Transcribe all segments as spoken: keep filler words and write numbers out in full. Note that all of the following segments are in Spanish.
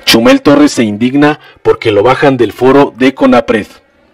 Chumel Torres se indigna porque lo bajan del foro de CONAPRED.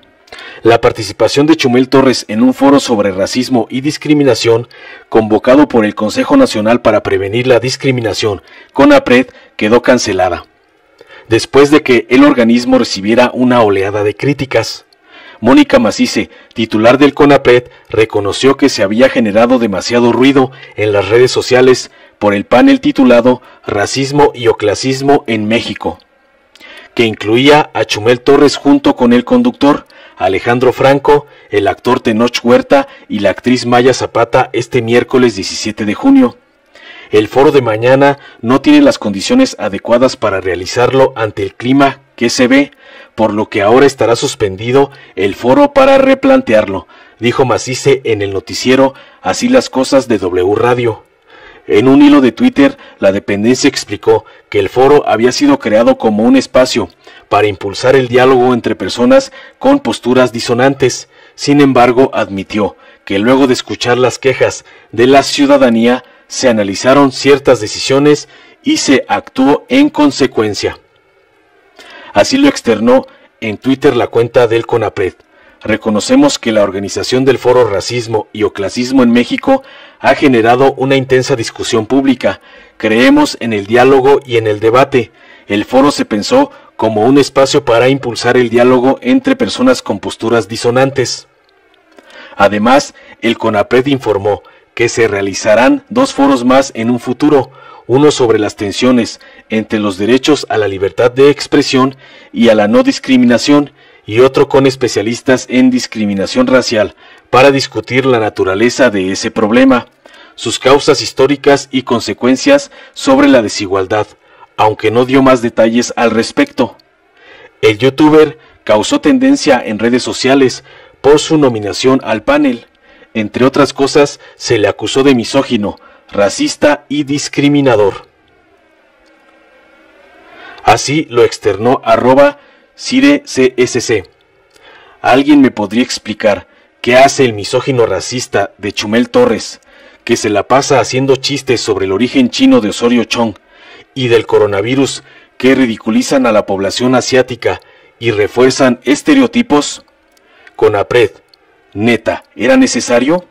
La participación de Chumel Torres en un foro sobre racismo y discriminación, convocado por el Consejo Nacional para Prevenir la Discriminación, CONAPRED, quedó cancelada, después de que el organismo recibiera una oleada de críticas. Mónica Macice, titular del CONAPRED, reconoció que se había generado demasiado ruido en las redes sociales por el panel titulado Racismo y Oclasismo en México, que incluía a Chumel Torres junto con el conductor Alejandro Franco, el actor Tenoch Huerta y la actriz Maya Zapata este miércoles diecisiete de junio. El foro de mañana no tiene las condiciones adecuadas para realizarlo ante el clima que se ve, por lo que ahora estará suspendido el foro para replantearlo, dijo Macice en el noticiero Así las Cosas de W Radio. En un hilo de Twitter, la dependencia explicó que el foro había sido creado como un espacio para impulsar el diálogo entre personas con posturas disonantes. Sin embargo, admitió que luego de escuchar las quejas de la ciudadanía, se analizaron ciertas decisiones y se actuó en consecuencia. Así lo externó en Twitter la cuenta del CONAPRED. Reconocemos que la organización del Foro Racismo y Oclasismo en México ha generado una intensa discusión pública. Creemos en el diálogo y en el debate. El foro se pensó como un espacio para impulsar el diálogo entre personas con posturas disonantes. Además, el CONAPRED informó que se realizarán dos foros más en un futuro, uno sobre las tensiones entre los derechos a la libertad de expresión y a la no discriminación, y otro con especialistas en discriminación racial para discutir la naturaleza de ese problema, sus causas históricas y consecuencias sobre la desigualdad, aunque no dio más detalles al respecto. El youtuber causó tendencia en redes sociales por su nominación al panel. Entre otras cosas, se le acusó de misógino, racista y discriminador. Así lo externó arroba Cire C S C. ¿Alguien me podría explicar qué hace el misógino racista de Chumel Torres, que se la pasa haciendo chistes sobre el origen chino de Osorio Chong y del coronavirus que ridiculizan a la población asiática y refuerzan estereotipos? CONAPRED, ¿neta, era necesario?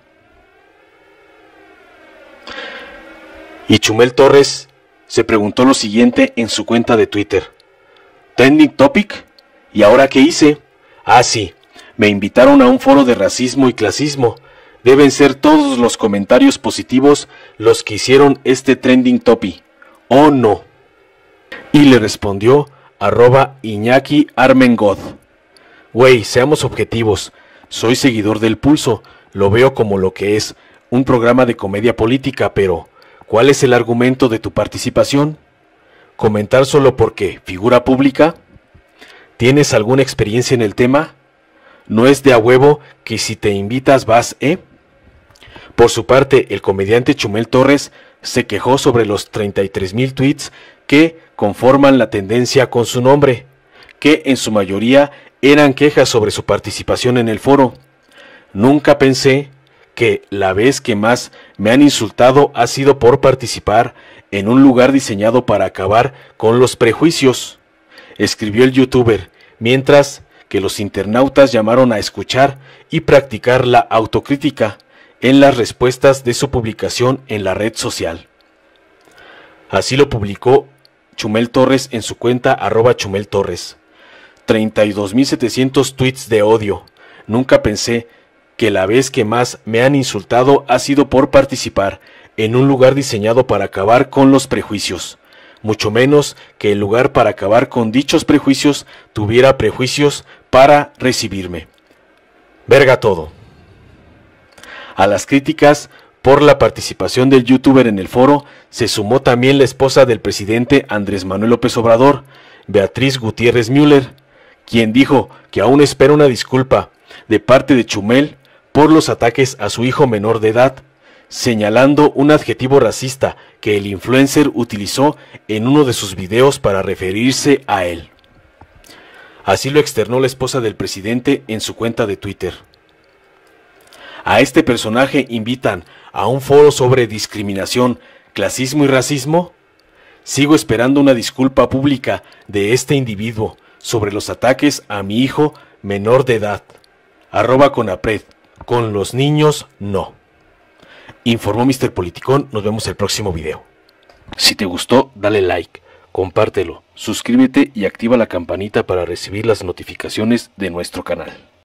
Y Chumel Torres se preguntó lo siguiente en su cuenta de Twitter. ¿Trending topic? ¿Y ahora qué hice? Ah, sí, me invitaron a un foro de racismo y clasismo. Deben ser todos los comentarios positivos los que hicieron este trending topic. ¿O no? Y le respondió arroba Iñaki Armengod. Güey, seamos objetivos. Soy seguidor del Pulso. Lo veo como lo que es, un programa de comedia política, pero ¿cuál es el argumento de tu participación? ¿Comentar solo porque figura pública? ¿Tienes alguna experiencia en el tema? ¿No es de a huevo que si te invitas vas, eh? Por su parte, el comediante Chumel Torres se quejó sobre los treinta y tres mil tweets que conforman la tendencia con su nombre, que en su mayoría eran quejas sobre su participación en el foro. Nunca pensé que la vez que más me han insultado ha sido por participar en un lugar diseñado para acabar con los prejuicios, escribió el youtuber, mientras que los internautas llamaron a escuchar y practicar la autocrítica en las respuestas de su publicación en la red social. Así lo publicó Chumel Torres en su cuenta arroba Chumel Torres. treinta y dos mil setecientos tweets de odio. Nunca pensé que la vez que más me han insultado ha sido por participar en un lugar diseñado para acabar con los prejuicios, mucho menos que el lugar para acabar con dichos prejuicios tuviera prejuicios para recibirme. Verga todo. A las críticas por la participación del youtuber en el foro se sumó también la esposa del presidente Andrés Manuel López Obrador, Beatriz Gutiérrez Müller, quien dijo que aún espera una disculpa de parte de Chumel por los ataques a su hijo menor de edad, señalando un adjetivo racista que el influencer utilizó en uno de sus videos para referirse a él. Así lo externó la esposa del presidente en su cuenta de Twitter. A este personaje invitan a un foro sobre discriminación, clasismo y racismo. Sigo esperando una disculpa pública de este individuo sobre los ataques a mi hijo menor de edad. Arroba Conapred. Con los niños, no. Informó mister Politicón. Nos vemos el próximo video. Si te gustó, dale like, compártelo, suscríbete y activa la campanita para recibir las notificaciones de nuestro canal.